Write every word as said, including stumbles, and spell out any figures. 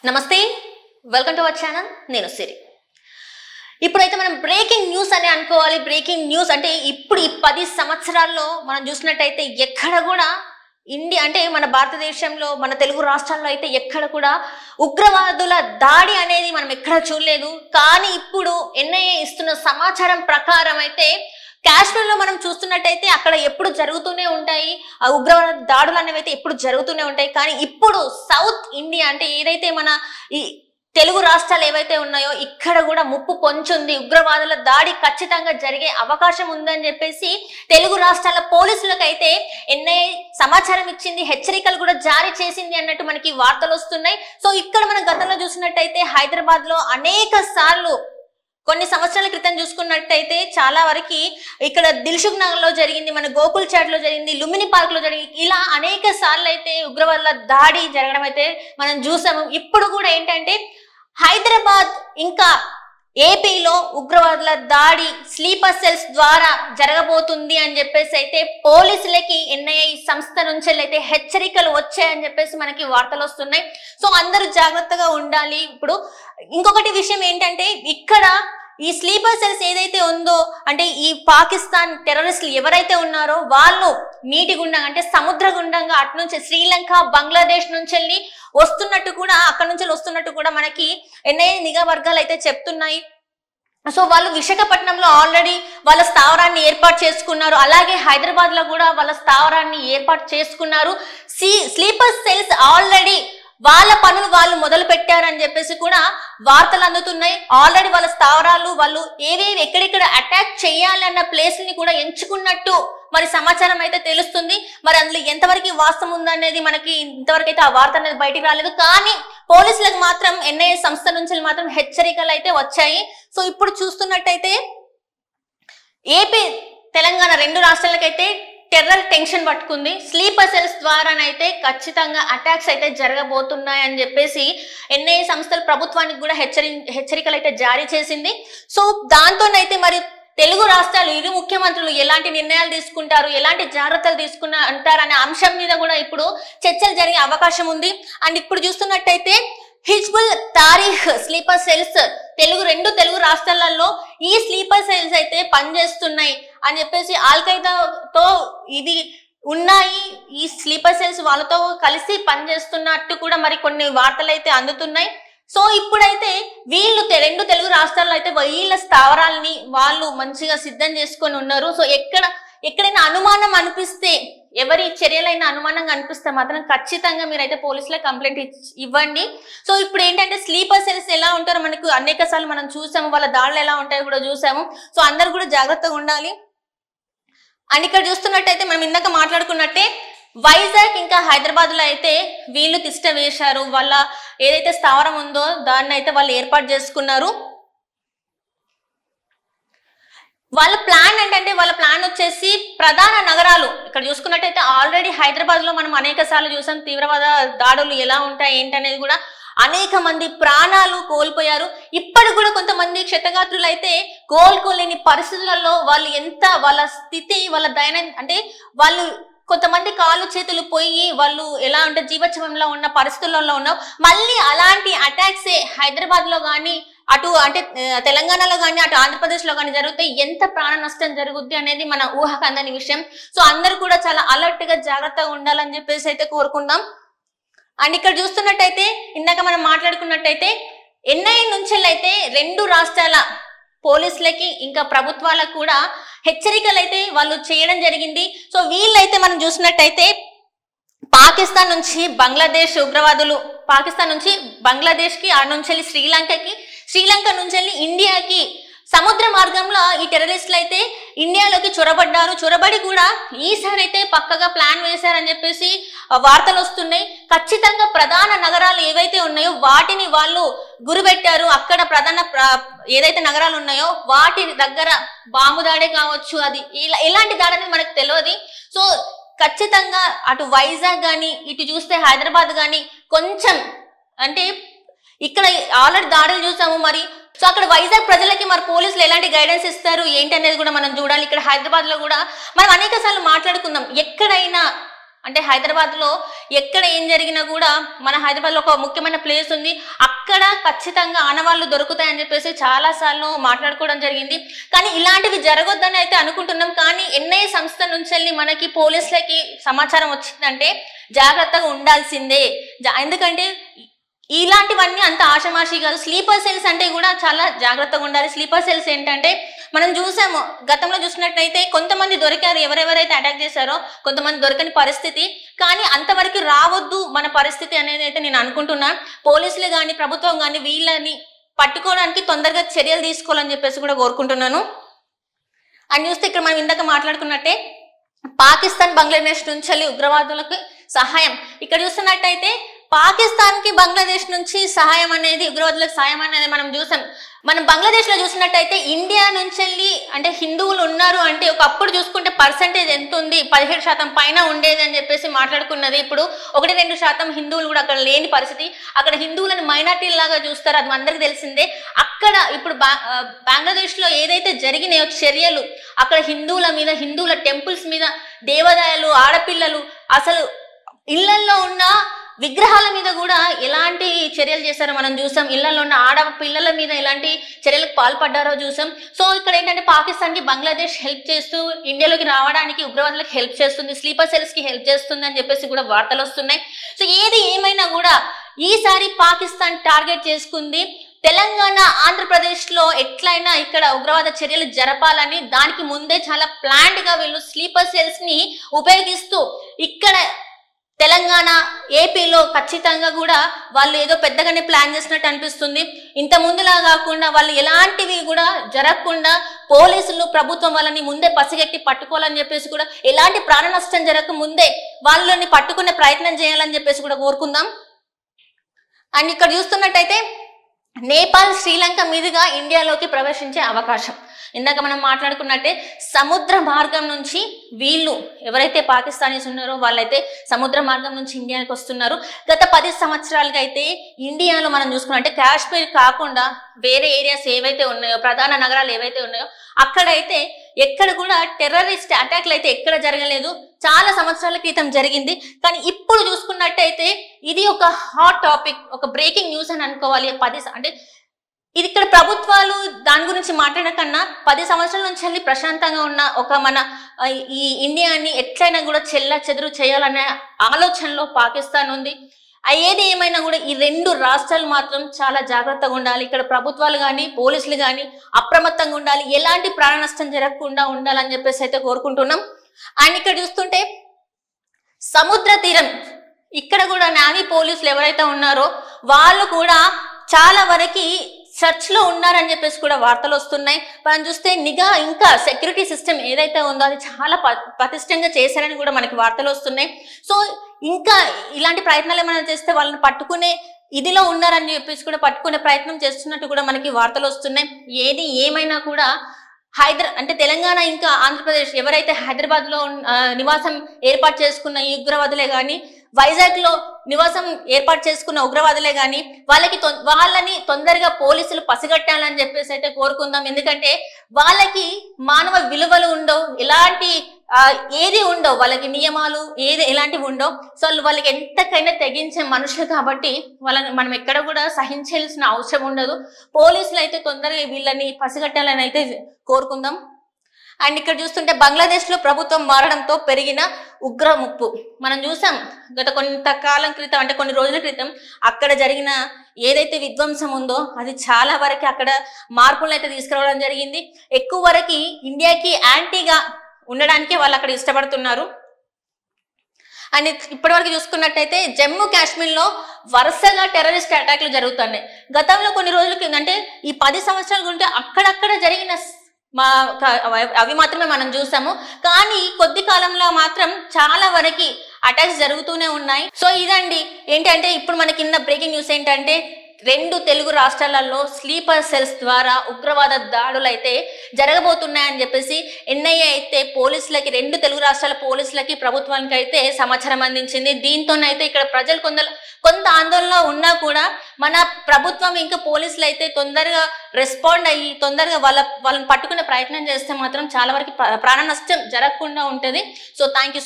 నమస్తే, welcome to our channel. నేను సిరి. ఇప్పుడైతే మనం బ్రేకింగ్ న్యూస్ అని అనుకోవాలి. బ్రేకింగ్ న్యూస్ అంటే ఇప్పుడు ఈ పది సంవత్సరాల్లో మనం చూసినట్టయితే ఎక్కడ కూడా ఇండియా అంటే మన భారతదేశంలో మన తెలుగు రాష్ట్రాల్లో అయితే ఎక్కడ కూడా ఉగ్రవాదుల దాడి అనేది మనం ఎక్కడ చూడలేదు. కానీ ఇప్పుడు ఎన్ఐఏ ఇస్తున్న సమాచారం ప్రకారం అయితే కాశ్మీర్ లో మనం చూస్తున్నట్టయితే అక్కడ ఎప్పుడు జరుగుతూనే ఉంటాయి ఆ ఉగ్రవాద దాడులు అనేవి అయితే ఎప్పుడు జరుగుతూనే ఉంటాయి. కానీ ఇప్పుడు సౌత్ ఇండియా అంటే ఏదైతే మన ఈ తెలుగు రాష్ట్రాలు ఏవైతే ఉన్నాయో ఇక్కడ కూడా ముప్పు పొంచుంది, ఉగ్రవాదుల దాడి ఖచ్చితంగా జరిగే అవకాశం ఉందని చెప్పేసి తెలుగు రాష్ట్రాల పోలీసులకు అయితే ఎన్ఐఏ సమాచారం ఇచ్చింది, హెచ్చరికలు కూడా జారీ చేసింది అన్నట్టు మనకి వార్తలు వస్తున్నాయి. సో ఇక్కడ మనం గతంలో చూసినట్టయితే హైదరాబాద్ లో అనేక సార్లు కొన్ని సంవత్సరాల క్రితం చూసుకున్నట్టయితే చాలా వరకు ఇక్కడ దిల్సుఖ్ నగర్ లో జరిగింది, మన గోకుల్ చాట్ లో జరిగింది, లుంబిని పార్క్ లో జరిగింది. ఇలా అనేక సార్లు అయితే ఉగ్రవాదుల దాడి జరగడం అయితే మనం చూసాము. ఇప్పుడు కూడా ఏంటంటే హైదరాబాద్ ఇంకా ఏపీలో ఉగ్రవాదుల దాడి స్లీపర్ సెల్స్ ద్వారా జరగబోతుంది అని చెప్పేసి అయితే పోలీసులకి ఎన్ఐఏ సంస్థ నుంచి అయితే హెచ్చరికలు వచ్చాయని చెప్పేసి మనకి వార్తలు వస్తున్నాయి. సో అందరూ జాగ్రత్తగా ఉండాలి. ఇప్పుడు ఇంకొకటి విషయం ఏంటంటే ఇక్కడ ఈ స్లీపర్ సెల్స్ ఏదైతే ఉందో అంటే ఈ పాకిస్తాన్ టెర్రరిస్టులు ఎవరైతే ఉన్నారో వాళ్ళు నీటి గుండంగా అంటే సముద్ర గుండంగా అటు నుంచి శ్రీలంక బంగ్లాదేశ్ నుంచి వెళ్ళి వస్తున్నట్టు కూడా అక్కడ నుంచి వస్తున్నట్టు కూడా మనకి ఎన్ఐఏ నిఘా వర్గాలు అయితే చెప్తున్నాయి. సో వాళ్ళు విశాఖపట్నంలో ఆల్రెడీ వాళ్ళ స్థావరాన్ని ఏర్పాటు చేసుకున్నారు, అలాగే హైదరాబాద్ లో కూడా వాళ్ళ స్థావరాన్ని ఏర్పాటు చేసుకున్నారు. సి స్లీపర్ సెల్స్ ఆల్రెడీ వాళ్ళ పనులు వాళ్ళు మొదలు పెట్టారని చెప్పేసి కూడా వార్తలు అందుతున్నాయి. ఆల్రెడీ వాళ్ళ స్థావరాలు వాళ్ళు ఏవేవి ఎక్కడెక్కడ అటాక్ చేయాలి అన్న ప్లేస్ ని కూడా ఎంచుకున్నట్టు మరి సమాచారం అయితే తెలుస్తుంది. మరి అందులో ఎంతవరకు వాస్తవం ఉందనేది మనకి ఇంతవరకు అయితే ఆ వార్త అనేది బయటికి రాలేదు. కానీ పోలీసులకు మాత్రం ఎన్ఐఏ సంస్థ నుంచి మాత్రం హెచ్చరికలు అయితే వచ్చాయి. సో ఇప్పుడు చూస్తున్నట్టయితే ఏపీ తెలంగాణ రెండు రాష్ట్రాలకైతే టెర్రర్ టెన్షన్ పట్టుకుంది. స్లీపర్ సెల్స్ ద్వారానైతే ఖచ్చితంగా అటాక్స్ అయితే జరగబోతున్నాయని చెప్పేసి ఎన్ఐఏ సంస్థలు ప్రభుత్వానికి కూడా హెచ్చరి హెచ్చరికలు అయితే జారీ చేసింది. సో దాంతోనైతే మరి తెలుగు రాష్ట్రాలు ఇరు ముఖ్యమంత్రులు ఎలాంటి నిర్ణయాలు తీసుకుంటారు, ఎలాంటి జాగ్రత్తలు తీసుకున్న అంటారనే అంశం మీద కూడా ఇప్పుడు చర్చలు జరిగే అవకాశం ఉంది. అండ్ ఇప్పుడు చూస్తున్నట్టయితే హిజ్బుల్ తారీఖ్ స్లీపర్ సెల్స్ తెలుగు రెండు తెలుగు రాష్ట్రాలలో ఈ స్లీపర్ సెల్స్ అయితే పనిచేస్తున్నాయి అని చెప్పేసి ఆల్ ఖైదాతో ఇది ఉన్నాయి, ఈ స్లీపర్ సెల్స్ వాళ్ళతో కలిసి పనిచేస్తున్నట్టు కూడా మరి కొన్ని వార్తలు అయితే అందుతున్నాయి. సో ఇప్పుడైతే వీళ్ళు రెండు తెలుగు రాష్ట్రాల్లో అయితే వీళ్ళ స్థావరాలని వాళ్ళు మంచిగా సిద్ధం చేసుకొని ఉన్నారు. సో ఎక్కడ ఎక్కడైనా అనుమానం అనిపిస్తే ఎవరి చర్యలైనా అనుమానంగా అనిపిస్తే మాత్రం ఖచ్చితంగా మీరైతే పోలీసులకు కంప్లైంట్ ఇవ్వండి. సో ఇప్పుడు ఏంటంటే స్లీపర్ సెల్స్ ఎలా ఉంటారో మనకు అనేక సార్లు మనం చూసాము, వాళ్ళ దాడులు ఎలా ఉంటాయో కూడా చూసాము. సో అందరు కూడా జాగ్రత్తగా ఉండాలి. అండ్ ఇక్కడ చూస్తున్నట్టయితే మనం ఇందాక మాట్లాడుకున్నట్టే వైజాగ్ ఇంకా హైదరాబాద్ లో అయితే వీళ్ళు తిష్ట వేశారు, వాళ్ళ ఏదైతే స్థావరం ఉందో దాన్ని అయితే వాళ్ళు ఏర్పాటు చేసుకున్నారు. వాళ్ళ ప్లాన్ ఏంటంటే వాళ్ళ ప్లాన్ వచ్చేసి ప్రధాన నగరాలు ఇక్కడ చూసుకున్నట్టయితే ఆల్రెడీ హైదరాబాద్ లో మనం అనేక సార్లు చూసాం తీవ్రవాద దాడులు ఎలా ఉంటాయి ఏంటనేది కూడా అనేక మంది ప్రాణాలు కోల్పోయారు. ఇప్పటి కూడా కొంతమంది క్షతగాత్రులు అయితే కోలుకోలేని పరిస్థితులలో వాళ్ళు ఎంత వాళ్ళ స్థితి వాళ్ళ దైనందిన అంటే వాళ్ళు కొంతమంది కాళ్ళు చేతులు పోయి వాళ్ళు ఎలా అంటే జీవోత్సవంలో ఉన్న పరిస్థితులలో ఉన్నాం. మళ్ళీ అలాంటి అటాక్స్ హైదరాబాద్ లో కానీ అటు అంటే తెలంగాణలో కానీ అటు ఆంధ్రప్రదేశ్ లో కానీ జరిగితే ఎంత ప్రాణ నష్టం జరుగుద్ది అనేది మన ఊహకు అందని విషయం. సో అందరు కూడా చాలా అలర్ట్ గా జాగ్రత్తగా ఉండాలని చెప్పేసి అయితే కోరుకుందాం. అండ్ ఇక్కడ చూస్తున్నట్టయితే ఇందాక మనం మాట్లాడుకున్నట్టయితే ఎన్ఐఏ నుంచి అయితే రెండు రాష్ట్రాల పోలీసులకి ఇంకా ప్రభుత్వాలకు కూడా హెచ్చరికలు అయితే వాళ్ళు చేయడం జరిగింది. సో వీళ్ళైతే మనం చూసినట్టయితే పాకిస్తాన్ నుంచి బంగ్లాదేశ్ ఉగ్రవాదులు పాకిస్తాన్ నుంచి బంగ్లాదేశ్ కి ఆ నుంచి వెళ్ళి శ్రీలంకకి శ్రీలంక నుంచి వెళ్ళి ఇండియాకి సముద్ర మార్గంలో ఈ టెర్రరిస్టులు అయితే ఇండియాలోకి చొరబడ్డారు. చొరబడి కూడా ఈసారి అయితే పక్కగా ప్లాన్ వేశారని చెప్పేసి వార్తలు వస్తున్నాయి. ఖచ్చితంగా ప్రధాన నగరాలు ఏవైతే ఉన్నాయో వాటిని వాళ్ళు గురిపెట్టారు. అక్కడ ప్రధాన ఏదైతే నగరాలు ఉన్నాయో వాటి దగ్గర బాంబు దాడే కావచ్చు, అది ఇలా ఎలాంటి దాడి అనేది మనకు తెలియదు. సో ఖచ్చితంగా అటు వైజాగ్ కానీ ఇటు చూస్తే హైదరాబాద్ కానీ కొంచెం అంటే ఇక్కడ ఆల్రెడీ దాడులు చూసాము. మరి సో అక్కడ వైజాగ్ ప్రజలకి మరి పోలీసులు ఎలాంటి గైడెన్స్ ఇస్తారు ఏంటి అనేది కూడా మనం చూడాలి. ఇక్కడ హైదరాబాద్ లో కూడా మనం అనేక సార్లు మాట్లాడుకుందాం, ఎక్కడైనా అంటే హైదరాబాద్ లో ఎక్కడ ఏం జరిగినా కూడా మన హైదరాబాద్ లో ఒక ముఖ్యమైన ప్లేస్ ఉంది, అక్కడ ఖచ్చితంగా ఆనవాళ్ళు దొరుకుతాయని చెప్పేసి చాలా సార్లు మాట్లాడుకోవడం జరిగింది. కానీ ఇలాంటివి జరగొద్దని అయితే అనుకుంటున్నాం. కానీ ఎన్ఐఏ సంస్థ నుంచి వెళ్ళి మనకి పోలీసులకి సమాచారం వచ్చిందంటే జాగ్రత్తగా ఉండాల్సిందే. ఎందుకంటే ఇలాంటివన్నీ అంత ఆషమాషి కాదు. స్లీపర్ సెల్స్ అంటే కూడా చాలా జాగ్రత్తగా ఉండాలి. స్లీపర్ సెల్స్ ఏంటంటే మనం చూసాము, గతంలో చూసినట్లయితే కొంతమంది దొరికారు, ఎవరెవరైతే అటాక్ చేశారో కొంతమంది దొరకని పరిస్థితి. కానీ అంతవరకు రావద్దు మన పరిస్థితి అనేది అయితే నేను అనుకుంటున్నాను. పోలీసులు కానీ ప్రభుత్వం కానీ వీళ్ళని పట్టుకోవడానికి తొందరగా చర్యలు తీసుకోవాలని చెప్పేసి కూడా కోరుకుంటున్నాను. అని చూస్తే ఇక్కడ మనం ఇందాక మాట్లాడుకున్నట్టే పాకిస్తాన్ బంగ్లాదేశ్ నుంచి వెళ్ళి ఉగ్రవాదులకు సహాయం. ఇక్కడ చూస్తున్నట్టయితే పాకిస్తాన్ కి బంగ్లాదేశ్ నుంచి సహాయం అనేది, ఉగ్రవాదులకు సహాయం అనేది మనం చూసాం. మనం బంగ్లాదేశ్ లో చూసినట్టయితే ఇండియా నుంచి వెళ్ళి అంటే హిందువులు ఉన్నారు అంటే ఒకప్పుడు చూసుకుంటే పర్సంటేజ్ ఎంత ఉంది, పదిహేడు శాతం పైన ఉండేది అని చెప్పేసి మాట్లాడుకున్నది. ఇప్పుడు ఒకటి రెండు శాతం హిందువులు కూడా అక్కడ లేని పరిస్థితి. అక్కడ హిందువులను మైనార్టీ లాగా చూస్తారు, అది అందరికి తెలిసిందే. అక్కడ ఇప్పుడు బంగ్లాదేశ్ లో ఏదైతే జరిగినాయో చర్యలు, అక్కడ హిందువుల మీద, హిందువుల టెంపుల్స్ మీద, దేవాలయాలు, ఆడపిల్లలు, అసలు ఇళ్లల్లో ఉన్న విగ్రహాల మీద కూడా ఎలాంటి చర్యలు చేశారో మనం చూసాం. ఇళ్లలో ఉన్న ఆడ పిల్లల మీద ఎలాంటి చర్యలకు పాల్పడ్డారో చూసాం. సో ఇక్కడ ఏంటంటే పాకిస్తాన్ కి బంగ్లాదేశ్ హెల్ప్ చేస్తూ ఇండియాలోకి రావడానికి ఉగ్రవాదులకు హెల్ప్ చేస్తుంది, స్లీపర్ సెల్స్ కి హెల్ప్ చేస్తుంది అని చెప్పేసి కూడా వార్తలు వస్తున్నాయి. సో ఏది ఏమైనా కూడా ఈసారి పాకిస్తాన్ టార్గెట్ చేసుకుంది తెలంగాణ, ఆంధ్రప్రదేశ్ లో ఎట్లయినా ఇక్కడ ఉగ్రవాద చర్యలు జరపాలని. దానికి ముందే చాలా ప్లాన్డ్ గా వీళ్ళు స్లీపర్ సెల్స్ ని ఉపయోగిస్తూ ఇక్కడ తెలంగాణ, ఏపీలో ఖచ్చితంగా కూడా వాళ్ళు ఏదో పెద్దగానే ప్లాన్ చేసినట్టు అనిపిస్తుంది. ఇంత ముందులా కాకుండా వాళ్ళు ఎలాంటివి కూడా జరగకుండా పోలీసులు, ప్రభుత్వం వాళ్ళని ముందే పసిగట్టి పట్టుకోవాలని చెప్పేసి కూడా, ఎలాంటి ప్రాణ నష్టం జరగక ముందే వాళ్ళని పట్టుకునే ప్రయత్నం చేయాలని చెప్పేసి కూడా కోరుకుందాం. అండ్ ఇక్కడ చూస్తున్నట్టయితే నేపాల్, శ్రీలంక మీదుగా ఇండియాలోకి ప్రవేశించే అవకాశం. ఇందాక మనం మాట్లాడుకున్నట్టే సముద్ర మార్గం నుంచి వీళ్ళు ఎవరైతే పాకిస్తానీస్ ఉన్నారో వాళ్ళైతే సముద్ర మార్గం నుంచి ఇండియాకి వస్తున్నారు. గత పది సంవత్సరాలుగా అయితే ఇండియాలో మనం చూసుకున్నట్టే కాశ్మీర్ కాకుండా వేరే ఏరియాస్ ఏవైతే ఉన్నాయో, ప్రధాన నగరాలు ఏవైతే ఉన్నాయో అక్కడైతే ఎక్కడ కూడా టెర్రరిస్ట్ అటాక్లు అయితే ఎక్కడ జరగలేదు. చాలా సంవత్సరాల క్రితం జరిగింది. కానీ ఇప్పుడు చూసుకున్నట్టయితే ఇది ఒక హాట్ టాపిక్, ఒక బ్రేకింగ్ న్యూస్ అని అనుకోవాలి. పది అంటే ఇది ఇక్కడ ప్రభుత్వాలు దాని గురించి మాట్లాడకన్నా పది సంవత్సరాల నుంచి వెళ్ళి ప్రశాంతంగా ఉన్న ఒక మన ఈ ఇండియాని ఎట్లయినా కూడా చెల్ల చెదురు చేయాలనే ఆలోచనలో పాకిస్తాన్ ఉంది. ఏది ఏమైనా కూడా ఈ రెండు రాష్ట్రాలు మాత్రం చాలా జాగ్రత్తగా ఉండాలి. ఇక్కడ ప్రభుత్వాలు కానీ పోలీసులు కానీ అప్రమత్తంగా ఉండాలి. ఎలాంటి ప్రాణ నష్టం జరగకుండా ఉండాలని చెప్పేసి అయితే కోరుకుంటున్నాం. అండ్ ఇక్కడ చూస్తుంటే సముద్ర తీరం, ఇక్కడ కూడా నేవీ పోలీసులు ఎవరైతే ఉన్నారో వాళ్ళు కూడా చాలా వరకు చర్చ్ లో ఉన్నారని చెప్పేసి కూడా వార్తలు వస్తున్నాయి. మనం చూస్తే నిఘా ఇంకా సెక్యూరిటీ సిస్టమ్ ఏదైతే ఉందో అది చాలా పటిష్టంగా చేశారని కూడా మనకి వార్తలు వస్తున్నాయి. సో ఇంకా ఇలాంటి ప్రయత్నాలు ఏమైనా చేస్తే వాళ్ళని పట్టుకునే ఇదిలో ఉన్నారని చెప్పేసి కూడా పట్టుకునే ప్రయత్నం చేస్తున్నట్టు కూడా మనకి వార్తలు వస్తున్నాయి. ఏది ఏమైనా కూడా హైదరా అంటే తెలంగాణ ఇంకా ఆంధ్రప్రదేశ్ ఎవరైతే హైదరాబాద్ లో నివాసం ఏర్పాటు చేసుకున్న ఈ ఉగ్రవాదులే కానీ, వైజాగ్ లో నివాసం ఏర్పాటు చేసుకున్న ఉగ్రవాదులే కానీ వాళ్ళకి వాళ్ళని తొందరగా పోలీసులు పసిగట్టాలని చెప్పేసి అయితే కోరుకుందాం. ఎందుకంటే వాళ్ళకి మానవ విలువలు ఉండవు, ఎలాంటి ఏది ఉండవు, వాళ్ళకి నియమాలు ఏది ఎలాంటివి ఉండవు. సో వాళ్ళకి ఎంతకైనా తెగించే మనుషులు కాబట్టి వాళ్ళని మనం ఎక్కడ కూడా సహించాల్సిన అవసరం ఉండదు. పోలీసులు అయితే తొందరగా వీళ్ళని పసిగట్టాలని అయితే కోరుకుందాం. అండ్ ఇక్కడ చూస్తుంటే బంగ్లాదేశ్ లో ప్రభుత్వం మారడంతో పెరిగిన ఉగ్ర ముప్పు మనం చూసాం. గత కొంతకాలం క్రితం అంటే కొన్ని రోజుల క్రితం అక్కడ జరిగిన ఏదైతే విధ్వంసం ఉందో అది చాలా వరకు అక్కడ మార్పులను అయితే తీసుకురావడం జరిగింది. ఎక్కువ వరకు ఇండియాకి యాంటీగా ఉండడానికి వాళ్ళు అక్కడ ఇష్టపడుతున్నారు. అండ్ ఇప్పటి వరకు చూసుకున్నట్టయితే జమ్మూ కాశ్మీర్ లో వరుసగా టెర్రరిస్ట్ అటాక్లు జరుగుతున్నాయి. గతంలో కొన్ని రోజుల కింద అంటే ఈ పది సంవత్సరాల గుంటే అక్కడక్కడ జరిగిన మా అవి మాత్రమే మనం చూసాము. కానీ కొద్ది కాలంలో మాత్రం చాలా వరకు అటాక్స్ జరుగుతూనే ఉన్నాయి. సో ఇదండి ఏంటంటే ఇప్పుడు మనకిన్న బ్రేకింగ్ న్యూస్ ఏంటంటే రెండు తెలుగు రాష్ట్రాలలో స్లీపర్ సెల్స్ ద్వారా ఉగ్రవాద దాడులు అయితే జరగబోతున్నాయని చెప్పేసి ఎన్ఐఏ అయితే పోలీసులకి, రెండు తెలుగు రాష్ట్రాల పోలీసులకి, ప్రభుత్వానికి అయితే సమాచారం అందించింది. దీంతోనైతే ఇక్కడ ప్రజలు కొంత కొంత ఆందోళనలో ఉన్నా కూడా మన ప్రభుత్వం ఇంకా పోలీసులు అయితే తొందరగా రెస్పాండ్ అయ్యి తొందరగా వాళ్ళ వాళ్ళని పట్టుకునే ప్రయత్నం చేస్తే మాత్రం చాలా వరకు ప్రాణ నష్టం జరగకుండా ఉంటుంది. So thank you.